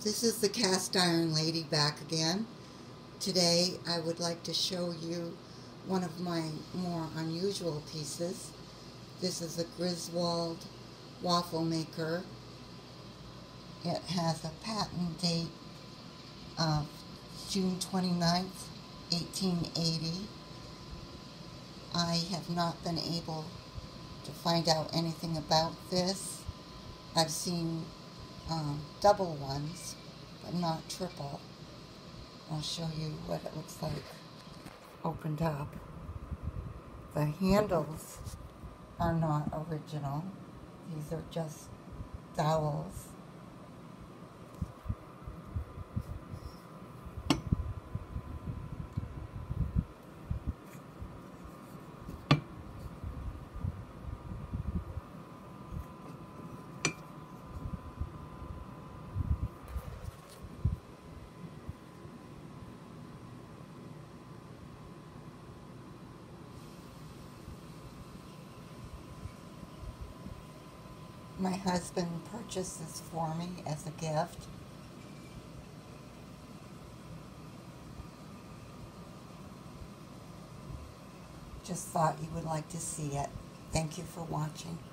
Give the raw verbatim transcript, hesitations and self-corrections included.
This is the cast iron lady back again. Today I would like to show you one of my more unusual pieces. This is a Griswold Waffle maker. It has a patent date of June twenty-ninth, eighteen eighty. I have not been able to find out anything about this. I've seen um, double ones, but not triple. I'll show you what it looks like opened up. The handles are not original. These are just dowels. My husband purchased this for me as a gift. Just thought you would like to see it. Thank you for watching.